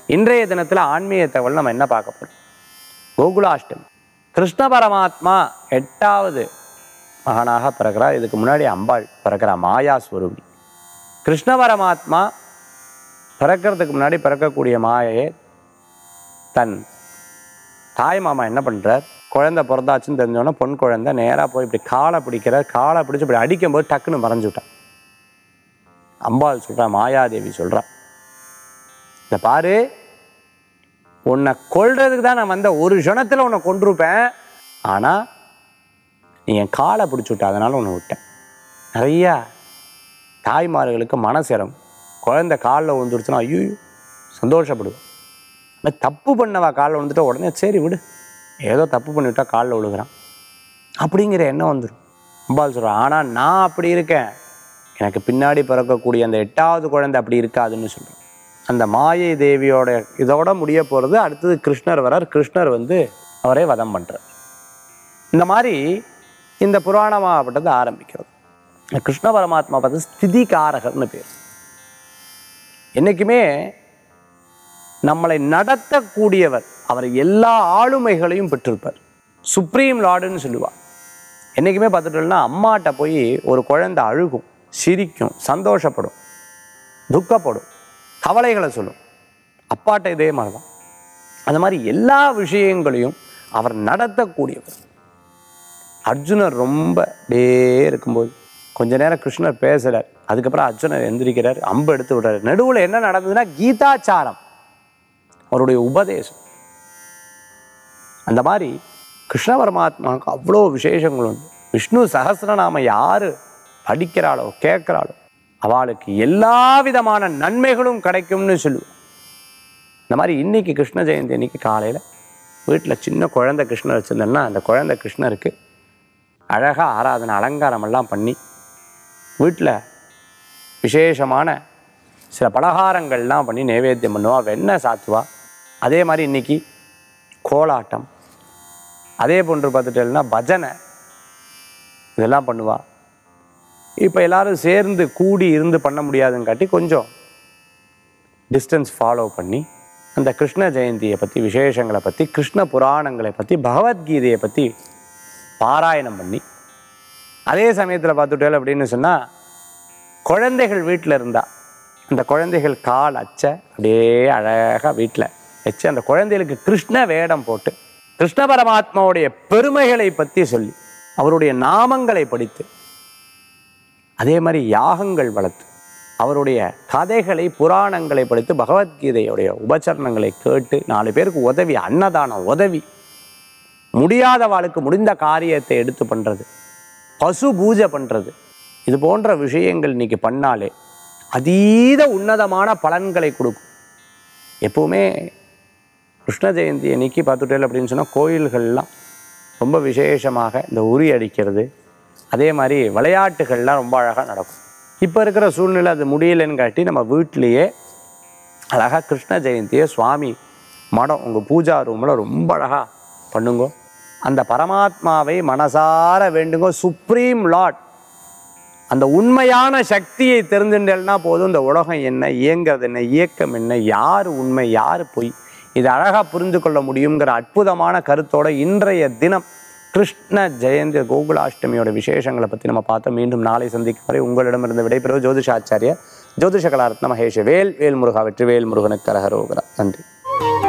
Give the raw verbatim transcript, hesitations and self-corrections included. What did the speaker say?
இன்றைய தினத்தில் ஆன்மீக தகவல் நம்ம என்ன பார்க்க போகிறோம்? கோகுலாஷ்டமி. கிருஷ்ண பரமாத்மா எட்டாவது மகனாக பிறக்கிறார். இதுக்கு முன்னாடி அம்பாள் பிறக்கிறார், மாயா ஸ்வரூபி. கிருஷ்ண பரமாத்மா பிறக்கிறதுக்கு முன்னாடி பிறக்கக்கூடிய மாயையை தன் தாய் மாமா என்ன பண்ணுறார், குழந்தை பிறந்தாச்சுன்னு தெரிஞ்சோன்னா பொன் குழந்தை நேராக போய் இப்படி காலை பிடிக்கிறார். காலை பிடிச்சி இப்படி அடிக்கும்போது டக்குன்னு மறைஞ்சு விட்டான். அம்பாள் சொல்கிறா, மாயாதேவி சொல்கிறா, இந்த பாரு, உன்னை கொல்றதுக்கு தான் நான் வந்த, ஒரு க்ஷணத்தில் உன்னை கொண்டிருப்பேன், ஆனால் நீ என் காலை பிடிச்சி விட்ட, அதனால் உன்னை விட்டேன். நிறையா தாய்மார்களுக்கு மனசிறம், குழந்தை காலில் விழுந்துருச்சுன்னா ஐயோ சந்தோஷப்படுவேன். ஆனால் தப்பு பண்ணவா காலில் விழுந்துட்டா உடனே சரி விடு, ஏதோ தப்பு பண்ணிவிட்டா காலில் விழுகிறான் அப்படிங்கிற எண்ணம் வந்துடும். அம்பாள் சொல்கிறான், ஆனால் நான் அப்படி இருக்கேன், எனக்கு பின்னாடி பிறக்கக்கூடிய அந்த எட்டாவது குழந்தை அப்படி இருக்காதுன்னு சொல்கிறேன். அந்த மாயை தேவியோட இதோட முடிய போகிறது. அடுத்தது கிருஷ்ணர் வரார். கிருஷ்ணர் வந்து அவரே வதம் பண்ணுறார். இந்த மாதிரி இந்த புராணமாகப்பட்டது ஆரம்பிக்கிறது. கிருஷ்ண பரமாத்மா பார்த்து ஸ்திதிகாரகர்னு பேர். என்றைக்குமே நம்மளை நடத்தக்கூடியவர், அவர் எல்லா ஆளுமைகளையும் பெற்றிருப்பார். சுப்ரீம் லார்டுன்னு சொல்லுவார். என்றைக்குமே பார்த்துட்டோம்னா அம்மாட்ட போய் ஒரு குழந்தை அழுகும், சிரிக்கும், சந்தோஷப்படும், துக்கப்படும், கவலைகளை சொல்லும். அப்பாட்ட இதே மாதிரி தான். அந்த மாதிரி எல்லா விஷயங்களையும் அவர் நடத்தக்கூடியவர். அர்ஜுனர் ரொம்ப டே இருக்கும்போது கொஞ்ச நேரம் கிருஷ்ணர் பேசுகிறார். அதுக்கப்புறம் அர்ஜுனர் எந்திரிக்கிறார், அம்பு எடுத்து விடுறாரு. நடுவில் என்ன நடந்ததுன்னா கீதாச்சாரம், அவருடைய உபதேசம். அந்த மாதிரி கிருஷ்ண பரமாத்மாவுக்கு அவ்வளோ விசேஷங்கள் உண்டு. விஷ்ணு சகஸ்ரநாம யார் படிக்கிறாளோ கேட்குறாளோ அவளுக்கு எல்லா விதமான நன்மைகளும் கிடைக்கும்னு சொல்லுவோம். இந்த மாதிரி இன்னைக்கு கிருஷ்ண ஜெயந்தி அன்னைக்கு காலையில் வீட்டில் சின்ன குழந்தை கிருஷ்ணர் வச்சுருந்தேன்னா அந்த குழந்தை கிருஷ்ணருக்கு அழகாக ஆராதனை அலங்காரமெல்லாம் பண்ணி வீட்டில் விசேஷமான சில பலகாரங்கள்லாம் பண்ணி நைவேத்தியம் பண்ணுவா, வெண்ணெய் சாத்துவா. அதே மாதிரி இன்றைக்கி கோலாட்டம், அதே போன்று பார்த்துட்டேன்னா பஜனை, இதெல்லாம் பண்ணுவா. இப்போ எல்லோரும் சேர்ந்து கூடி இருந்து பண்ண முடியாதுன்னு காட்டி கொஞ்சம் டிஸ்டன்ஸ் ஃபாலோ பண்ணி அந்த கிருஷ்ண ஜெயந்தியை பற்றி, விசேஷங்களை பற்றி, கிருஷ்ண புராணங்களை பற்றி, பகவத்கீதையை பற்றி பாராயணம் பண்ணி, அதே சமயத்தில் பார்த்துட்டேன் அப்படின்னு சொன்னால் குழந்தைகள் வீட்டில் இருந்தால் அந்த குழந்தைகள் கால் அச்ச அப்படியே அழகாக வீட்டில் வச்சு அந்த குழந்தைகளுக்கு கிருஷ்ண வேடம் போட்டு கிருஷ்ண பரமாத்மாவுடைய பெருமைகளை பற்றி சொல்லி அவருடைய நாமங்களை படித்து, அதே மாதிரி யாகங்கள் வளர்த்து அவருடைய கதைகளை புராணங்களை படித்து பகவத்கீதையுடைய உபச்சரணங்களை கேட்டு நாலு பேருக்கு உதவி, அன்னதானம் உதவி, முடியாதவாளுக்கு முடிந்த காரியத்தை எடுத்து பண்ணுறது, பசு பூஜை பண்ணுறது, இது போன்ற விஷயங்கள் இன்றைக்கி பண்ணாலே அதீத உன்னதமான பலன்களை கொடுக்கும். எப்போவுமே கிருஷ்ண ஜெயந்தி அன்னைக்கு பார்த்துட்டேன் அப்படின்னு சொன்னால் கோயில்கள்லாம் ரொம்ப விசேஷமாக இந்த உரி அடிக்கிறது, அதே மாதிரி விளையாட்டுகள்லாம் ரொம்ப அழகாக நடக்கும். இப்போ இருக்கிற சூழ்நிலை அது முடியலைன்னு காட்டி நம்ம வீட்டிலையே அழகாக கிருஷ்ண ஜெயந்தியை சுவாமி மடம் உங்கள் பூஜா ரூமில் ரொம்ப அழகாக பண்ணுங்க. அந்த பரமாத்மாவை மனசார வேண்டுங்க. சுப்ரீம் லார்ட், அந்த உண்மையான சக்தியை தெரிஞ்சுட்டேன்னா போதும், இந்த உலகம் என்ன, இயங்கிறது என்ன, இயக்கம் என்ன, யார் உண்மை யார் பொய், இது அழகாக புரிந்து கொள்ள முடியுங்கிற அற்புதமான கருத்தோட இன்றைய தினம் கிருஷ்ண ஜெயந்தி கோகுலாஷ்டமியோட விசேஷங்களை பற்றி நம்ம பார்த்தோம். மீண்டும் நாளை சந்திக்கும் வரை உங்களிடமிருந்து விடைபெறுவது ஜோதிஷாச்சாரிய ஜோதிஷ கலாரத்ன மகேஷ் வேல் வேல் முருகா வெற்றி வேல் முருகனுக்கு கரகரோகரா. நன்றி.